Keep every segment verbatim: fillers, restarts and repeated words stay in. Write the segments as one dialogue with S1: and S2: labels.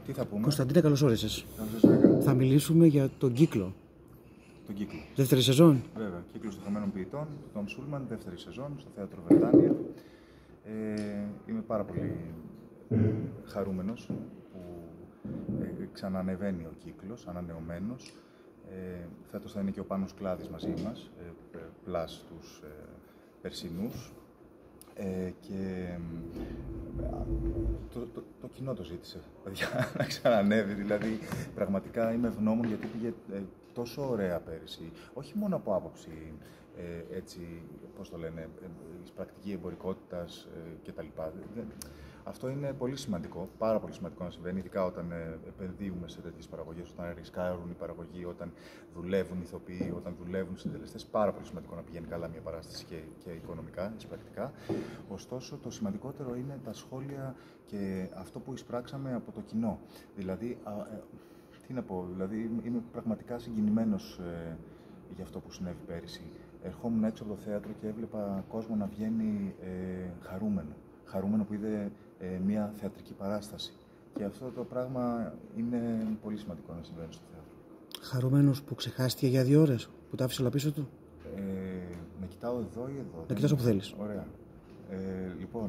S1: Τι θα πούμε?
S2: Κωνσταντίνε, καλώς όρισες. Θα μιλήσουμε για τον κύκλο.
S1: Τον κύκλο.
S2: Δεύτερη σεζόν.
S1: Βέβαια. Κύκλος των χαμένων ποιητών, του Τόμ Σούλμαν, δεύτερη σεζόν, στο Θέατρο Βρετάνια. Ε, είμαι πάρα πολύ χαρούμενος που ε, ξανανεβαίνει ο κύκλος, ανανεωμένος. Ε, φέτος θα είναι και ο Πάνος Κλάδης μαζί μας, ε, πλάς τους ε, περσινούς. Ε, και ε, το, το, το κοινό το ζήτησε, παιδιά, να ξανανεύει. Δηλαδή, πραγματικά είμαι ευγνώμων γιατί πήγε ε, τόσο ωραία πέρυσι. Όχι μόνο από άποψη, ε, έτσι, πώς το λένε, ε, πρακτική εμπορικότητας ε, κτλ. Αυτό είναι πολύ σημαντικό, πάρα πολύ σημαντικό να συμβαίνει, ειδικά όταν ε, επενδύουμε σε τέτοιες παραγωγές, όταν ρισκάρουν οι παραγωγοί, όταν δουλεύουν οι ηθοποιοί, όταν δουλεύουν οι συντελεστές. Πάρα πολύ σημαντικό να πηγαίνει καλά μια παράσταση και, και οικονομικά, πρακτικά. Ωστόσο, το σημαντικότερο είναι τα σχόλια και αυτό που εισπράξαμε από το κοινό. Δηλαδή, α, ε, τι να πω, δηλαδή είμαι πραγματικά συγκινημένος ε, για αυτό που συνέβη πέρυσι. Ερχόμουν έξω από το θέατρο και έβλεπα κόσμο να βγαίνει ε, χαρούμενο. Χαρούμενο που είδε ε, μια θεατρική παράσταση. Και αυτό το πράγμα είναι πολύ σημαντικό να συμβαίνει στο θέατρο.
S2: Χαρούμενος που ξεχάστηκε για δύο ώρες, που τα άφησε όλα πίσω του.
S1: Ε, με κοιτάω εδώ ή εδώ.
S2: Να κοιτάς όπου θέλεις.
S1: Ωραία. Ε, λοιπόν,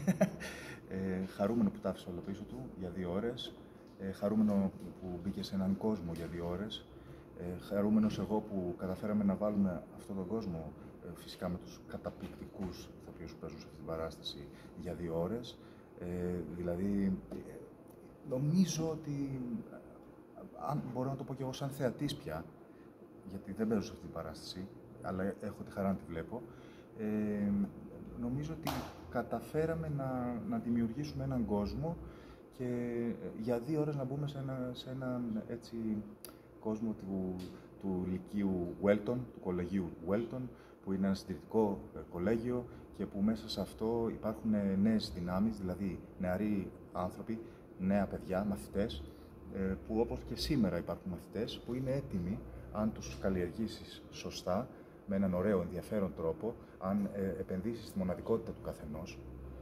S1: ε, χαρούμενο που τα άφησε όλα πίσω του για δύο ώρες. Ε, χαρούμενο που μπήκε σε έναν κόσμο για δύο ώρες. Ε, χαρούμενος εγώ που καταφέραμε να βάλουμε αυτόν τον κόσμο, ε, φυσικά με τους καταπληκτικούς ηθοποιούς που παίζουν σε αυτή την παράσταση, για δύο ώρες. Ε, δηλαδή, ε, νομίζω ότι, αν μπορώ να το πω και εγώ σαν θεατής πια, γιατί δεν παίζω σε αυτή την παράσταση, αλλά έχω τη χαρά να τη βλέπω, ε, νομίζω ότι καταφέραμε να, να δημιουργήσουμε έναν κόσμο και για δύο ώρες να μπούμε σε, ένα, σε έναν έτσι κόσμο του, του λυκείου Welton, του κολεγίου Welton, που είναι ένα συντηρητικό κολέγιο και που μέσα σε αυτό υπάρχουν νέες δυνάμεις, δηλαδή νεαροί άνθρωποι, νέα παιδιά, μαθητές, που όπως και σήμερα υπάρχουν μαθητές που είναι έτοιμοι, αν τους καλλιεργήσεις σωστά, με έναν ωραίο ενδιαφέρον τρόπο, αν ε, επενδύσεις στη μοναδικότητα του καθενός,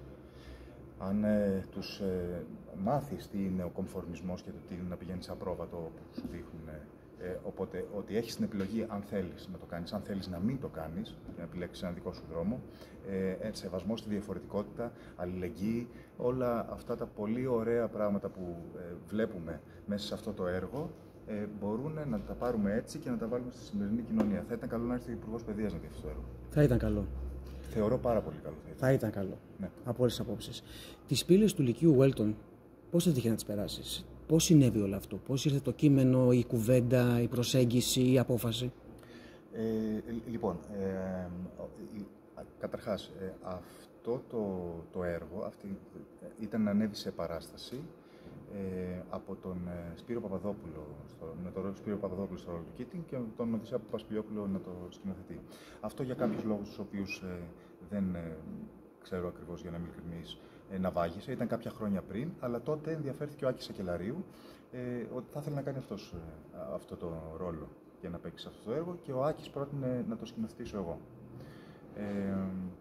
S1: αν ε, τους ε, μάθεις τι είναι ο κομφορμισμός και το τι είναι να πηγαίνεις απρόβατο που σου δείχνουν. Ε, οπότε, ότι έχεις την επιλογή αν θέλεις να το κάνεις, αν θέλεις να μην το κάνεις, να επιλέξεις έναν δικό σου δρόμο, ε, σεβασμό στη διαφορετικότητα, αλληλεγγύη, όλα αυτά τα πολύ ωραία πράγματα που ε, βλέπουμε μέσα σε αυτό το έργο, ε, μπορούν να τα πάρουμε έτσι και να τα βάλουμε στη σημερινή κοινωνία. Θα ήταν καλό να έρθει ο Υπουργός Παιδείας να δει αυτό το έργο.
S2: Θα ήταν καλό.
S1: Θεωρώ πάρα πολύ καλό. Θα ήταν,
S2: θα ήταν καλό.
S1: Ναι.
S2: Από όλες τις απόψεις. Τις πύλες του λυκείου Welton, πώς θα τύχει να τις περάσεις? Πώς συνέβη όλο αυτό? Πώς ήρθε το κείμενο, η κουβέντα, η προσέγγιση, η απόφαση?
S1: Ε, λοιπόν, ε, ε, καταρχάς, ε, αυτό το, το έργο αυτή, ήταν να ανέβει σε παράσταση ε, από τον ε, Σπύρο Παπαδόπουλο, στο, με τον Σπύρο Παπαδόπουλο στο ρόλο του Κίτινγκ και τον Οδυσσέα Παπασπηλιόπουλο να το σκηνοθετεί. Αυτό για κάποιους λόγους τους οποίους ε, δεν ε, ξέρω ακριβώς, για να είμαι ειλικρινής, ε, να βάγισε. Ήταν κάποια χρόνια πριν, αλλά τότε ενδιαφέρθηκε ο Άκης Σακελαρίου ε, ότι θα ήθελε να κάνει αυτός, ε, αυτό το ρόλο για να παίξει αυτό το έργο και ο Άκης πρότεινε να το σκηνοθετήσω εγώ. Ε,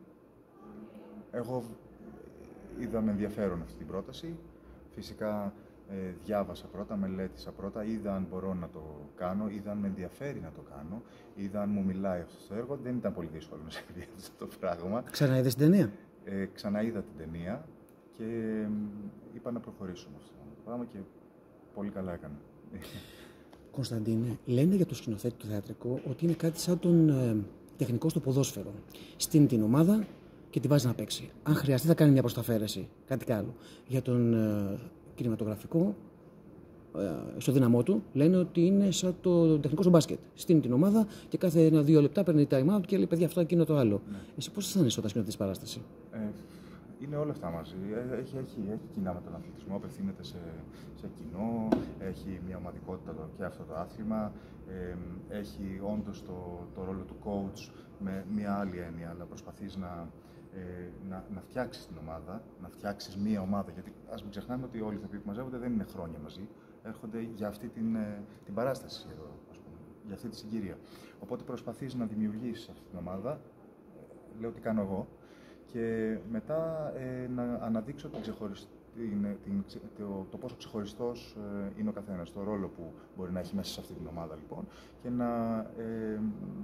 S1: εγώ είδα με ενδιαφέρον αυτή την πρόταση. Φυσικά ε, διάβασα πρώτα, μελέτησα πρώτα, είδα αν μπορώ να το κάνω, είδα αν με ενδιαφέρει να το κάνω, είδα αν μου μιλάει αυτό το έργο. Δεν ήταν πολύ δύσκολο να συμβεί αυτό το πράγμα.
S2: Ξαναείδες την ταινία?
S1: Ε, ξαναείδα την ταινία και ε, είπα να προχωρήσω με αυτό το πράγμα και πολύ καλά έκανα.
S2: Κωνσταντίνε, λένε για το σκηνοθέτη του θεατρικό ότι είναι κάτι σαν τον ε, τεχνικό στο ποδόσφαιρο. Στείνει την ομάδα και τη βάζει να παίξει. Αν χρειαστεί θα κάνει μια προσταφαίρεση, κάτι άλλο. Για τον ε, κινηματογραφικό, ε, στο δύναμό του, λένε ότι είναι σαν το τεχνικό στο μπάσκετ. Στείνει την ομάδα και κάθε ένα-δύο λεπτά παίρνει time out και λέει: παιδιά, αυτό, εκείνο, το άλλο. Ναι. Εσύ πώς αισθάνεσαι όταν σκηνοθετείς παράσταση?
S1: Ε, είναι όλα αυτά μαζί. Έχει, έχει, έχει κοινά με τον αθλητισμό, απευθύνεται σε, σε κοινό, έχει μια ομαδικότητα και αυτό το άθλημα. Ε, έχει όντως το, το ρόλο του coach με μια άλλη έννοια, αλλά προσπαθείς να. Ε, να, να φτιάξεις την ομάδα, να φτιάξεις μία ομάδα. Γιατί ας μην ξεχνάμε ότι όλοι οι ηθοποιοί που μαζεύονται δεν είναι χρόνια μαζί. Έρχονται για αυτή την, την παράσταση εδώ, ας πούμε, για αυτή τη συγκυρία. Οπότε προσπαθείς να δημιουργήσεις αυτή την ομάδα, ε, λέω τι κάνω εγώ, και μετά ε, να αναδείξω την ξεχωριστή την, την, το, το πόσο ξεχωριστός ε, είναι ο καθένας, το ρόλο που μπορεί να έχει μέσα σε αυτή την ομάδα λοιπόν και να... Ε,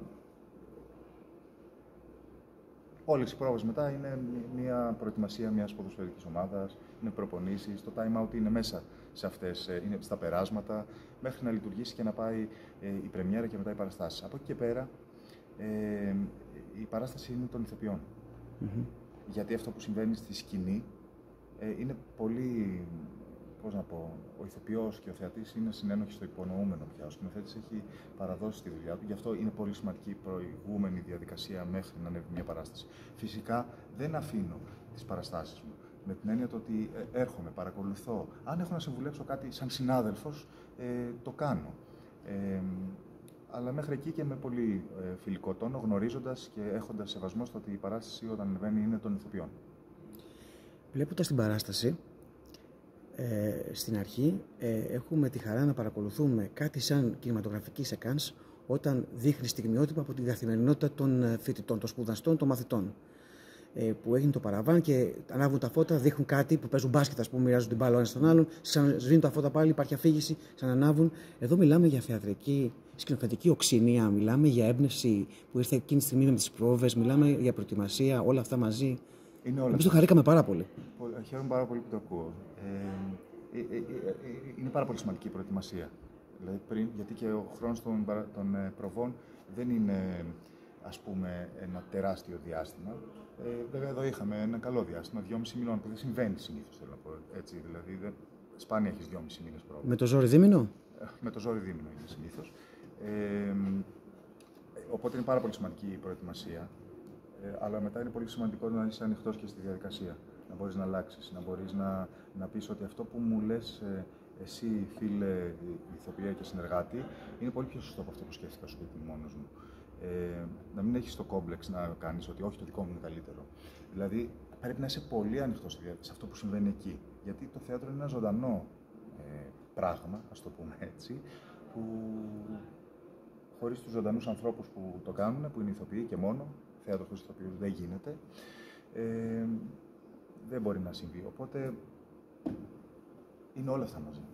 S1: όλες οι πρόβες μετά είναι μια προετοιμασία μιας ποδοσφαιρικής ομάδας, είναι προπονήσεις, το time out είναι μέσα σε αυτές, είναι στα περάσματα, μέχρι να λειτουργήσει και να πάει ε, η πρεμιέρα και μετά οι παραστάσεις. Από εκεί και πέρα, ε, η παράσταση είναι των ηθοποιών. Mm-hmm. Γιατί αυτό που συμβαίνει στη σκηνή ε, είναι πολύ, πώς να πω, ο ηθοποιός και ο θεατής είναι συνένοχοι στο υπονοούμενο πια. Ο σκηνοθέτης έχει παραδώσει τη δουλειά του, γι' αυτό είναι πολύ σημαντική η προηγούμενη διαδικασία μέχρι να ανέβει μια παράσταση. Φυσικά δεν αφήνω τις παραστάσεις μου. Με την έννοια το ότι έρχομαι, παρακολουθώ. Αν έχω να συμβουλέψω κάτι σαν συνάδελφος, ε, το κάνω. Ε, αλλά μέχρι εκεί και με πολύ ε, φιλικό τόνο, γνωρίζοντας και έχοντας σεβασμό στο ότι η παράσταση όταν ανεβαίνει είναι των ηθοποιών.
S2: Βλέποντας την παράσταση, ε, στην αρχή ε, έχουμε τη χαρά να παρακολουθούμε κάτι σαν κινηματογραφική σεκάνς όταν δείχνει στιγμιότυπα από την καθημερινότητα των φοιτητών, των σπουδαστών, των μαθητών. Που έγινε το παραβάν και ανάβουν τα φώτα, δείχνουν κάτι που παίζουν μπάσκετ, ας πούμε, μοιράζουν την μπάλα ο ένας στον άλλον, σβήνουν τα φώτα πάλι, υπάρχει αφήγηση, ξανανάβουν. Εδώ μιλάμε για θεατρική, σκηνοθετική οξυνία, μιλάμε για έμπνευση που ήρθε εκείνη τη στιγμή με τις πρόβες, μιλάμε για προετοιμασία, όλα αυτά μαζί. Εμείς το χαρήκαμε πάρα πολύ.
S1: Χαίρομαι πάρα πολύ που το ακούω. Ε, ε, ε, ε, είναι πάρα πολύ σημαντική η προετοιμασία. Δηλαδή πριν, γιατί και ο χρόνος των, των προβών δεν είναι, ας πούμε, ένα τεράστιο διάστημα. Ε, βέβαια, εδώ είχαμε ένα καλό διάστημα, δυόμισι μήνων, που δεν συμβαίνει συνήθως, θέλω να πω έτσι. Δηλαδή, δεν, σπάνια έχεις δυόμισι μήνες πρόβα.
S2: Με το ζόρι δίμηνο?
S1: Ε, με το ζόρι δίμηνο είναι συνήθως. Ε, οπότε είναι πάρα πολύ σημαντική η προετοιμασία. Ε, αλλά μετά είναι πολύ σημαντικό να είσαι ανοιχτός και στη διαδικασία. Να μπορείς να αλλάξεις, να μπορείς να, να πεις ότι αυτό που μου λες ε, εσύ, φίλε, ηθοποιέ και συνεργάτη, είναι πολύ πιο σωστό από αυτό που σκέφτηκα στο σπίτι μόνος μου. Ε, να μην έχεις το κόμπλεξ να κάνεις ότι όχι, το δικό μου είναι καλύτερο. Δηλαδή, πρέπει να είσαι πολύ ανοιχτός σε αυτό που συμβαίνει εκεί. Γιατί το θέατρο είναι ένα ζωντανό ε, πράγμα, ας το πούμε έτσι, που χωρίς τους ζωντανούς ανθρώπους που το κάνουν, που είναι ηθοποιοί και μόνο, θέατρο χωρίς ηθοποιούς δεν γίνεται, ε, δεν μπορεί να συμβεί. Οπότε, είναι όλα αυτά μαζί.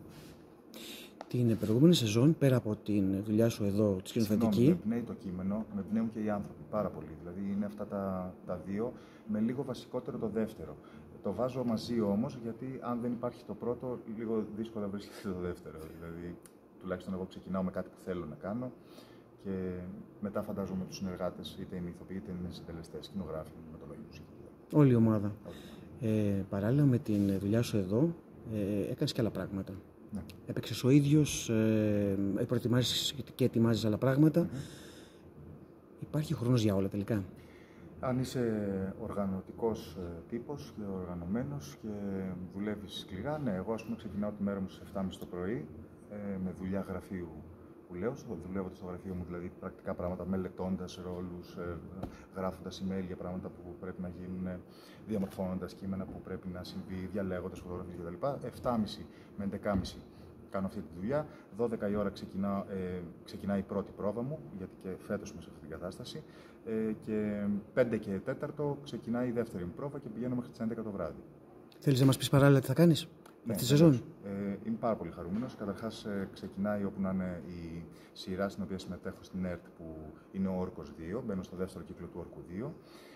S2: Την προηγούμενη σεζόν, πέρα από τη δουλειά σου εδώ, τη σκηνοθετική.
S1: Με εμπνέει το κείμενο, με εμπνέουν και οι άνθρωποι πάρα πολύ. Δηλαδή είναι αυτά τα, τα δύο, με λίγο βασικότερο το δεύτερο. Το βάζω μαζί όμως, γιατί αν δεν υπάρχει το πρώτο, λίγο δύσκολα βρίσκεται το δεύτερο. Δηλαδή, τουλάχιστον εγώ ξεκινάω με κάτι που θέλω να κάνω και μετά φαντάζομαι τους συνεργάτες, είτε είναι ηθοποιοί, είτε είναι συντελεστές, σκηνογράφοι, με το λόγιο μουσική.
S2: Όλη η ομάδα. Ε, παράλληλα με την δουλειά σου εδώ, ε, έκανες και άλλα πράγματα.
S1: Ναι.
S2: Έπαιξες ο ίδιος, ε, προετοιμάζεις και ετοιμάζεις άλλα πράγματα. Mm-hmm. Υπάρχει χρόνος για όλα τελικά?
S1: Αν είσαι οργανωτικός τύπος και οργανωμένος και δουλεύεις σκληρά, ναι, εγώ ας πούμε ξεκινάω τη μέρα μου στις εφτά και μισή το πρωί ε, με δουλειά γραφείου που λέω, δουλεύω στο γραφείο μου, δηλαδή πρακτικά πράγματα, μελετώντας ρόλους, ε, γράφοντας email για πράγματα που πρέπει να γίνουν, διαμορφώνοντας κείμενα που πρέπει να συμβεί, διαλέγοντας φωτογραφίες κτλ. εφτά και μισή με έντεκα και μισή κάνω αυτή τη δουλειά. δώδεκα η ώρα ξεκινά, ε, ξεκινάει η πρώτη πρόβα μου, γιατί και φέτος είμαι σε αυτή την κατάσταση. Ε, και πέντε και τέταρτο ξεκινάει η δεύτερη μου πρόβα και πηγαίνω μέχρι τις έντεκα το βράδυ.
S2: Θέλεις να μας πεις παράλληλα τι θα κάνεις?
S1: Ναι,
S2: αυτή τη σεζόν?
S1: Ε, είμαι πάρα πολύ χαρούμενος. Καταρχάς, ε, ξεκινάει όπου να είναι η σειρά στην οποία συμμετέχω στην ΕΡΤ, που είναι ο Όρκος δύο. Μπαίνω στο δεύτερο κύκλο του Όρκου δύο.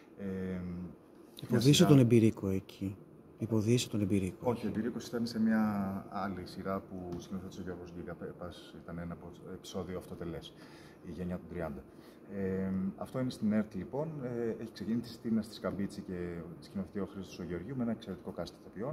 S1: Ε,
S2: Υποδίσε σειρά... τον Εμπειρίκο εκεί. Υποδίσε τον Εμπειρίκο.
S1: Όχι, ο Εμπειρίκος ήταν σε μια άλλη σειρά που σκηνοθέτησε ο Γιώργος Γκίγαπας. Ήταν ένα επεισόδιο αυτοτελές, η γενιά του τριάντα. Ε, αυτό είναι στην ΕΡΤ λοιπόν. Ε, έχει ξεκινήσει τη Στίνα στη Σκαμπίτση και σκηνοθετεί ο Χρήστος ο Γεωργίου με ένα εξαιρετικό cast ηθοποιών.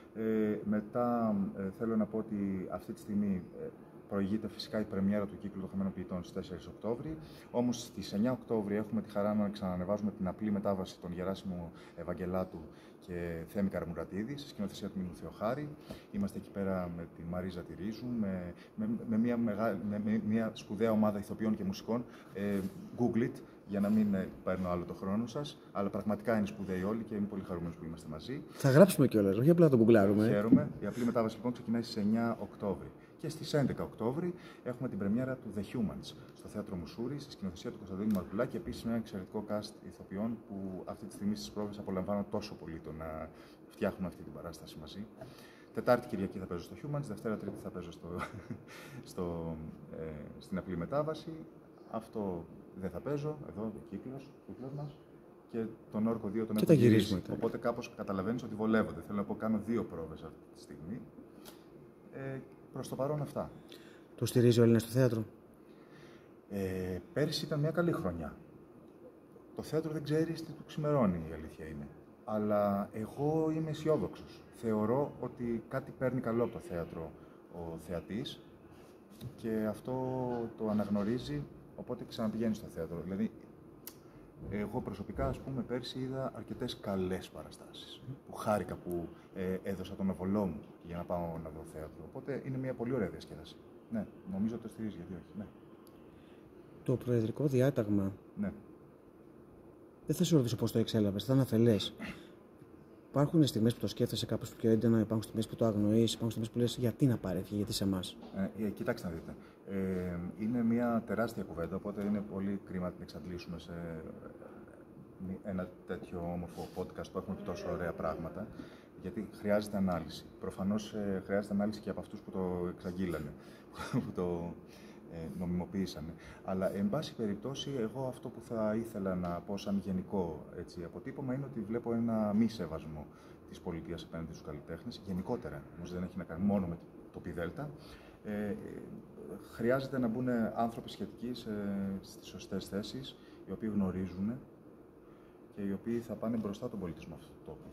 S1: Ε, μετά ε, θέλω να πω ότι αυτή τη στιγμή ε, προηγείται φυσικά η πρεμιέρα του κύκλου των Χαμένων Ποιητών στις τέσσερις Οκτώβρη. Όμως στις εννιά Οκτώβρη έχουμε τη χαρά να ξανανεβάζουμε την απλή μετάβαση των Γεράσιμου Ευαγγελάτου και Θέμη Καραμουρατίδη, στη σκηνοθεσία του Μινού Θεοχάρη. Είμαστε εκεί πέρα με τη Μαρίζα Τυρίζου, με, με, με, μια, μεγάλη, με, με μια σπουδαία ομάδα ηθοποιών και μουσικών. Ε, Google it, για να μην παίρνω άλλο το χρόνο σας. Αλλά πραγματικά είναι σπουδαίοι όλοι και είμαι πολύ χαρούμενος που είμαστε μαζί.
S2: Θα γράψουμε κιόλας, όχι απλά το γκουγκλάρουμε.
S1: Χαίρομαι. Η απλή μετάβαση λοιπόν ξεκινάει στις εννιά Οκτώβρη. Και στις έντεκα Οκτώβρη έχουμε την πρεμιέρα του The Humans στο Θέατρο Μουσούρη, στη σκηνοθεσία του Κωνσταντίνου Μαρκουλάκη. Επίσης με ένα εξαιρετικό cast ηθοποιών που αυτή τη στιγμή στις πρόβες απολαμβάνω τόσο πολύ το να φτιάχνουμε αυτή την παράσταση μαζί. Τετάρτη Κυριακή θα παίζω στο Humans, Δευτέρα Τρίτη θα παίζω στο, στο, ε, στην απλή μετάβαση. Αυτό δεν θα παίζω, εδώ ο κύκλος, κύκλος μας. Και τον Όρκο δύο τον έχω γυρίσει. Οπότε κάπως καταλαβαίνεις ότι βολεύονται. Θέλω να πω, κάνω δύο πρόβες αυτή τη στιγμή. Ε, προς το παρόν αυτά.
S2: Το στηρίζει ο Έλληνας στο θέατρο?
S1: Ε, πέρυσι ήταν μια καλή χρονιά. Το θέατρο δεν ξέρει τι του ξημερώνει, η αλήθεια είναι. Αλλά εγώ είμαι αισιόδοξος. Θεωρώ ότι κάτι παίρνει καλό από το θέατρο ο θεατής και αυτό το αναγνωρίζει, οπότε ξαναπηγαίνει στο θέατρο. Δηλαδή, εγώ προσωπικά, ας πούμε, πέρσι είδα αρκετές καλές παραστάσεις που χάρηκα που ε, έδωσα τον οβολό μου για να πάω να δω θέατρο. Οπότε είναι μια πολύ ωραία διασκέδαση. Ναι, νομίζω ότι το στηρίζει, γιατί όχι. Ναι.
S2: Το προεδρικό διάταγμα.
S1: Ναι.
S2: Δεν θα σε ρωτήσω πώς το εξέλαβες, θα είναι αφελές. Υπάρχουν στιγμές που το σκέφτεσαι κάπως πιο έντονα, υπάρχουν στιγμές που το αγνοείς, υπάρχουν στιγμές που λες γιατί να πάρει, γιατί σε εμάς.
S1: Ε, ε, κοιτάξτε να δείτε. Ε, είναι μια τεράστια κουβέντα, οπότε είναι πολύ κρίμα να την εξαντλήσουμε σε ένα τέτοιο όμορφο podcast που έχουμε τόσο ωραία πράγματα, γιατί χρειάζεται ανάλυση. Προφανώς ε, χρειάζεται ανάλυση και από αυτούς που το εξαγγείλανε, που το ε, νομιμοποίησανε. Αλλά, εν πάση περιπτώσει, εγώ αυτό που θα ήθελα να πω σαν γενικό έτσι, αποτύπωμα είναι ότι βλέπω ένα μη σεβασμό της πολιτείας απέναντι στους καλλιτέχνες, γενικότερα, όμως δεν έχει να κάνει μόνο με το πι-δέλτα. Ε, χρειάζεται να μπουν άνθρωποι σχετικοί σε, στις σωστές θέσεις, οι οποίοι γνωρίζουν και οι οποίοι θα πάνε μπροστά τον πολιτισμό αυτού του τόπου.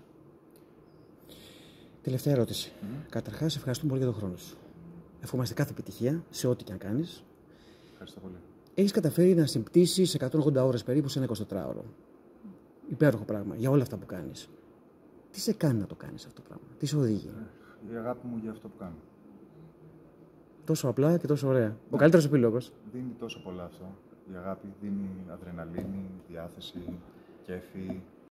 S2: Τελευταία ερώτηση.
S1: Mm-hmm.
S2: Καταρχάς, ευχαριστούμε πολύ για τον χρόνο σου. Ευχόμαστε κάθε επιτυχία σε ό,τι και αν κάνεις.
S1: Ευχαριστώ πολύ.
S2: Έχεις καταφέρει να συμπτήσεις εκατόν ογδόντα ώρες περίπου σε ένα εικοσιτετράωρο. Υπέροχο πράγμα για όλα αυτά που κάνεις. Τι σε κάνει να το κάνεις αυτό το πράγμα, τι σε οδηγεί?
S1: Η αγάπη μου για αυτό που κάνω.
S2: Τόσο απλά και τόσο ωραία. Ο καλύτερος επίλογος.
S1: Δίνει τόσο πολλά αυτό. Η αγάπη δίνει αδρεναλίνη, διάθεση, κέφι.